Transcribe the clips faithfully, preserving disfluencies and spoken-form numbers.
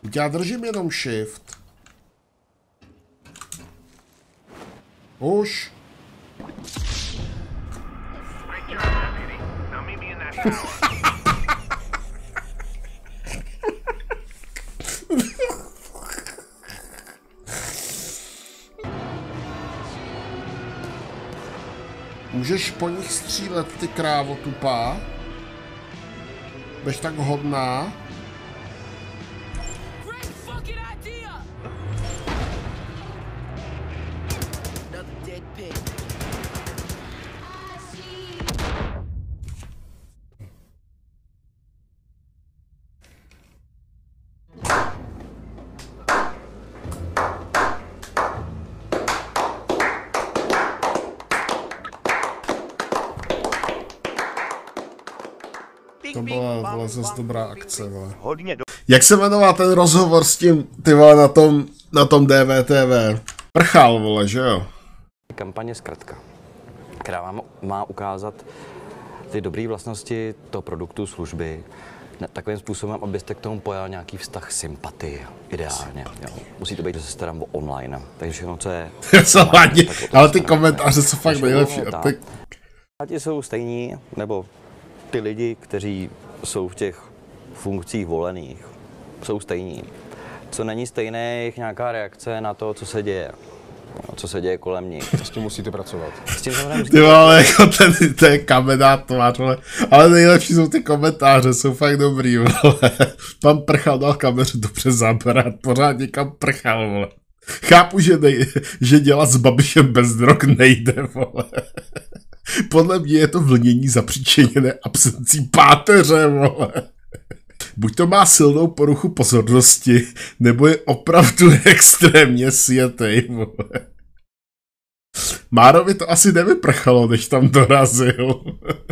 Já držím jenom shift. Už. Můžeš po nich střílet, ty krávo tupá? Budeš tak hodná? To byla, byla zase dobrá akce, vole. Jak se jmenoval ten rozhovor s tím, ty vole, na tom, na tom D V T V? Prchal, vole, že jo? Kampaně zkratka, která vám má ukázat ty dobré vlastnosti toho produktu, služby, takovým způsobem, abyste k tomu pojal nějaký vztah sympatie, ideálně. Jo. Musí to být, že se starám o online, takže všechno, co je... online, ale ty komentáře jsou fakt nejlepší. Ty... Ti jsou stejní, nebo ty lidi, kteří jsou v těch funkcích volených, jsou stejní. Co není stejné, je jich nějaká reakce na to, co se děje. Co se děje kolem nich. S tím musíte pracovat. S tím musíte... Ty vole, jako ten, ten kamenátovář, vole. Ale nejlepší jsou ty komentáře, jsou fakt dobrý, vole. Pan Prchal dal kameru dobře zabrat, pořád někam prchal, vole. Chápu, že, nej, že dělat s Babišem bez drog nejde, vole. Podle mě je to vlnění zapříčiněné absencí páteře, vole. Buď to má silnou poruchu pozornosti, nebo je opravdu extrémně sjetej, vole. Márovi to asi nevyprchalo, než tam dorazil.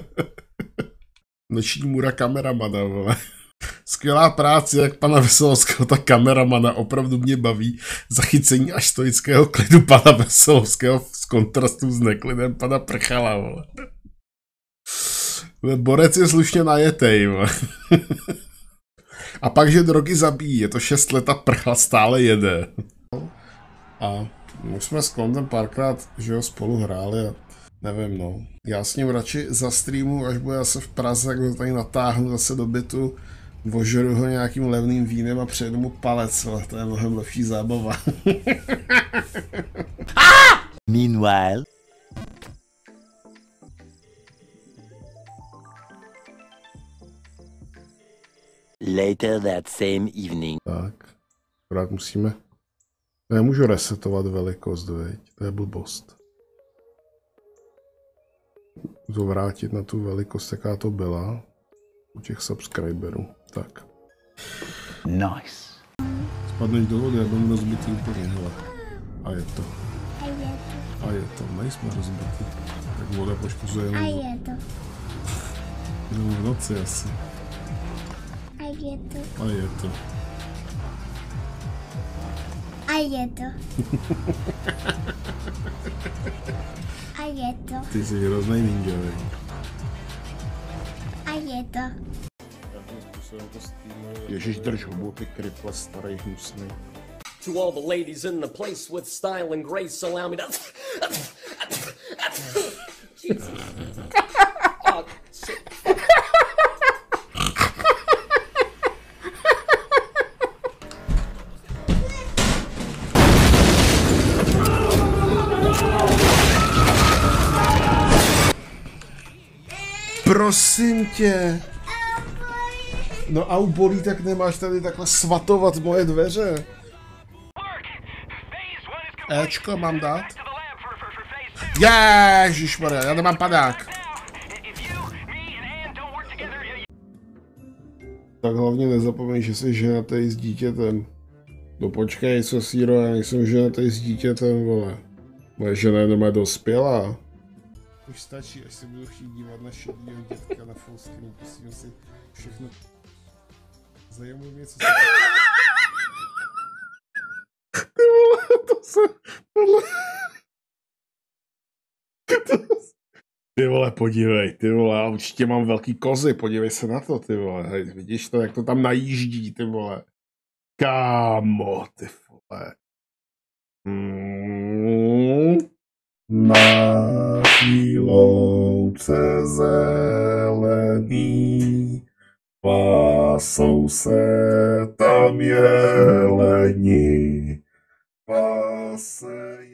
Noční můra kameramana, vole. Skvělá práce jak pana Veselovského, tak kameramana. Opravdu mě baví zachycení až stoického klidu pana Veselovského z kontrastu s neklidem pana Prchala, vole. Borec je slušně najetej, vole. A pak, že drogy zabíjí, je to šest let a Prchal stále jede. A my jsme s Kondem párkrát, že jo, spolu hráli a nevím, no. Já s ním radši za streamu, až bude zase v Praze, jak ho tady natáhnu zase do bytu, vožeru ho nějakým levným vínem a přejdu mu palec, ale to je mnohem lepší zábava. Meanwhile. Later that same evening. Tak, akorát musíme... Nemůžu resetovat velikost, veď, to je blbost. To vrátit na tu velikost, jaká to byla u těch subscriberů. Tak. Nice. Spadneš do vody a budeme rozbitý úplně, hele. A je to. A je to. A je to, nejsme rozbitý. Tak voda poškozuje jenom... A je to. Jenom v noci asi. A je to. A je to. A je to. A je to. Ty jsi hroznej ninja, vej. A je to. Ježiš, drž hubu, ty kriple starý hnusný. To all the ladies in the place with style and grace, allow me to... Jesus. Oh, shit. Prosím tě. No a u bolí, tak nemáš tady takhle svatovat moje dveře. Ečko mám dát? Ježišmarja, já nemám padák. Tak hlavně nezapomeň, že jsi ženatý s dítětem. No počkej, co síro, já nejsem ženatý s dítětem, vole. Moje žena je doma dospělá. Už stačí, až se budu chtít dívat na šedýho dětka na fullscreenu, pustím si všechno. Zajímavé mě, co se... Ty vole, to se... Tohle... Ty vole, podívej, ty vole, určitě mám velký kozy, podívej se na to, ty vole, hej, vidíš to, jak to tam najíždí, ty vole. Kámo, ty vole. Mm. Na louce zelený pásou se tam jeleni. Pase